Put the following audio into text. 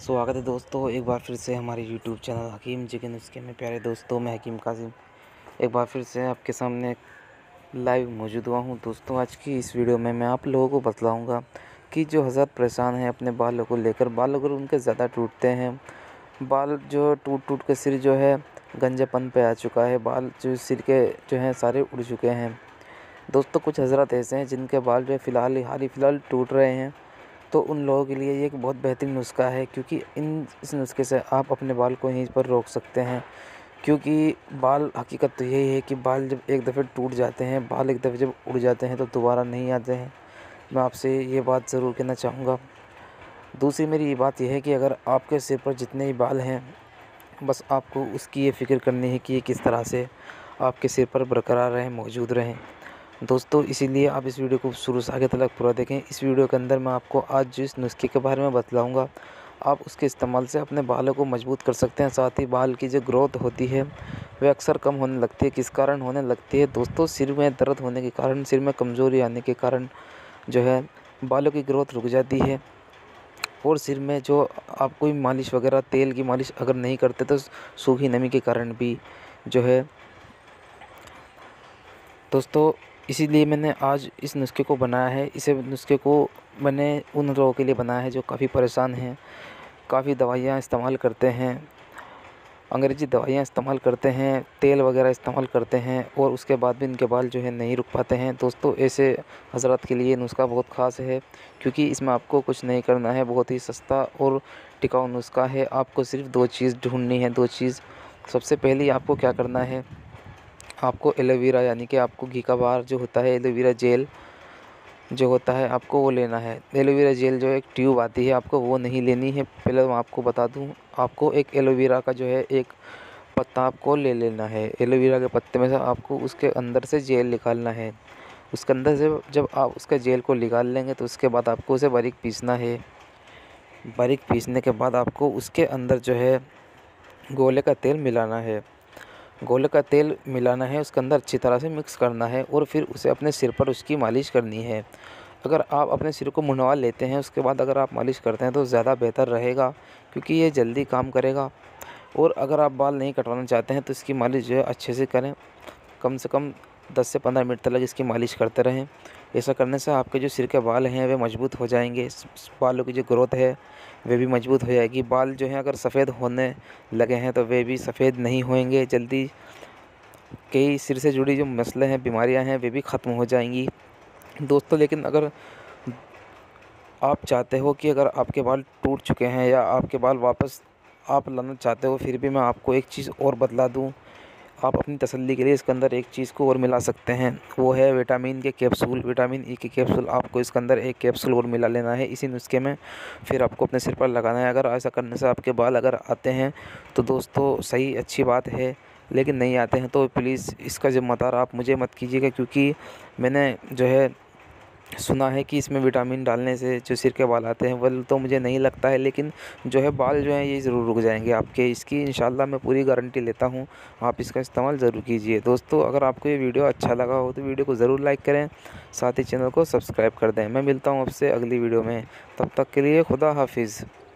स्वागत है दोस्तों, एक बार फिर से हमारे YouTube चैनल हकीम जी के नुस्खे में। प्यारे दोस्तों, मैं हकीम कासिम एक बार फिर से आपके सामने लाइव मौजूद हुआ हूँ। दोस्तों, आज की इस वीडियो में मैं आप लोगों को बतलाऊँगा कि जो हज़रत परेशान हैं अपने बालों को लेकर, बाल अगर उनके ज़्यादा टूटते हैं, बाल जो टूट के सिर जो है गंजेपन पे आ चुका है, बाल जो सिर के जो हैं सारे उड़ चुके हैं। दोस्तों, कुछ हज़रत ऐसे हैं जिनके बाल जो है हाल ही फ़िलहाल टूट रहे हैं, तो उन लोगों के लिए ये एक बहुत बेहतरीन नुस्खा है, क्योंकि इस नुस्खे से आप अपने बाल को यहीं पर रोक सकते हैं। क्योंकि बाल, हकीकत तो यही है कि बाल जब एक दफ़े टूट जाते हैं, बाल एक दफ़े जब उड़ जाते हैं तो दोबारा नहीं आते हैं। मैं आपसे ये बात ज़रूर कहना चाहूँगा। दूसरी मेरी ये बात यह है कि अगर आपके सिर पर जितने भी बाल हैं, बस आपको उसकी ये फ़िक्र करनी है कि ये किस तरह से आपके सिर पर बरकरार रहें, मौजूद रहें। दोस्तों, इसीलिए आप इस वीडियो को शुरू से आगे तक पूरा देखें। इस वीडियो के अंदर मैं आपको आज जिस नुस्खे के बारे में बतलाऊंगा, आप उसके इस्तेमाल से अपने बालों को मजबूत कर सकते हैं। साथ ही बाल की जो ग्रोथ होती है वह अक्सर कम होने लगती है। किस कारण होने लगती है दोस्तों? सिर में दर्द होने के कारण, सिर में कमज़ोरी आने के कारण जो है बालों की ग्रोथ रुक जाती है। और सिर में जो आप कोई मालिश वगैरह, तेल की मालिश अगर नहीं करते तो सूखी नमी के कारण भी जो है दोस्तों, इसीलिए मैंने आज इस नुस्खे को बनाया है। इसे नुस्खे को मैंने उन लोगों के लिए बनाया है जो काफ़ी परेशान हैं, काफ़ी दवाइयाँ इस्तेमाल करते हैं, अंग्रेज़ी दवाइयाँ इस्तेमाल करते हैं, तेल वगैरह इस्तेमाल करते हैं, और उसके बाद भी इनके बाल जो है नहीं रुक पाते हैं। दोस्तों, ऐसे हज़रात के लिए नुस्खा बहुत ख़ास है, क्योंकि इसमें आपको कुछ नहीं करना है। बहुत ही सस्ता और टिकाऊ नुस्खा है। आपको सिर्फ 2 चीज़ ढूँढनी है, 2 चीज़। सबसे पहले आपको क्या करना है, आपको एलोवेरा यानी कि आपको घी का बार जो होता है, एलोवेरा जेल जो होता है, आपको वो लेना है। एलोवेरा जेल जो एक ट्यूब आती है, आपको वो नहीं लेनी है। पहले मैं आपको बता दूं, आपको एक एलोवेरा का जो है एक पत्ता आपको ले लेना है। एलोवेरा के पत्ते में से आपको उसके अंदर से जेल निकालना है। उसके अंदर से जब आप उसका जेल को निकाल लेंगे तो उसके बाद आपको उसे बारीक पीसना है। बारीक पीसने के बाद आपको उसके अंदर जो है गोले का तेल मिलाना है। गोले का तेल मिलाना है, उसके अंदर अच्छी तरह से मिक्स करना है, और फिर उसे अपने सिर पर उसकी मालिश करनी है। अगर आप अपने सिर को मुंडवा लेते हैं, उसके बाद अगर आप मालिश करते हैं तो ज़्यादा बेहतर रहेगा, क्योंकि ये जल्दी काम करेगा। और अगर आप बाल नहीं कटवाना चाहते हैं तो इसकी मालिश जो है अच्छे से करें। कम से कम 10 से 15 मिनट तक इसकी मालिश करते रहें। ऐसा करने से आपके जो सिर के बाल हैं वे मजबूत हो जाएंगे। बालों की जो ग्रोथ है वे भी मजबूत हो जाएगी। बाल जो हैं अगर सफ़ेद होने लगे हैं तो वे भी सफ़ेद नहीं होंगे जल्दी। कई सिर से जुड़ी जो मसले हैं, बीमारियां हैं, वे भी ख़त्म हो जाएंगी दोस्तों। लेकिन अगर आप चाहते हो कि अगर आपके बाल टूट चुके हैं या आपके बाल वापस आप लाना चाहते हो, फिर भी मैं आपको एक चीज़ और बतला दूं। आप अपनी तसल्ली के लिए इसके अंदर एक चीज़ को और मिला सकते हैं, वो है विटामिन के कैप्सूल, विटामिन ई के कैप्सूल। आपको इसके अंदर एक कैप्सूल और मिला लेना है इसी नुस्खे में, फिर आपको अपने सिर पर लगाना है। अगर ऐसा करने से आपके बाल अगर आते हैं तो दोस्तों सही, अच्छी बात है। लेकिन नहीं आते हैं तो प्लीज़ इसका ज़िम्मेदार आप मुझे मत कीजिएगा, क्योंकि मैंने जो है सुना है कि इसमें विटामिन डालने से जो सिर के बाल आते हैं, वह तो मुझे नहीं लगता है, लेकिन जो है बाल जो हैं ये ज़रूर रुक जाएंगे आपके। इसकी इंशाल्लाह मैं पूरी गारंटी लेता हूँ। आप इसका इस्तेमाल ज़रूर कीजिए। दोस्तों, अगर आपको ये वीडियो अच्छा लगा हो तो वीडियो को ज़रूर लाइक करें, साथ ही चैनल को सब्सक्राइब कर दें। मैं मिलता हूँ आपसे अगली वीडियो में, तब तक के लिए खुदा हाफिज़।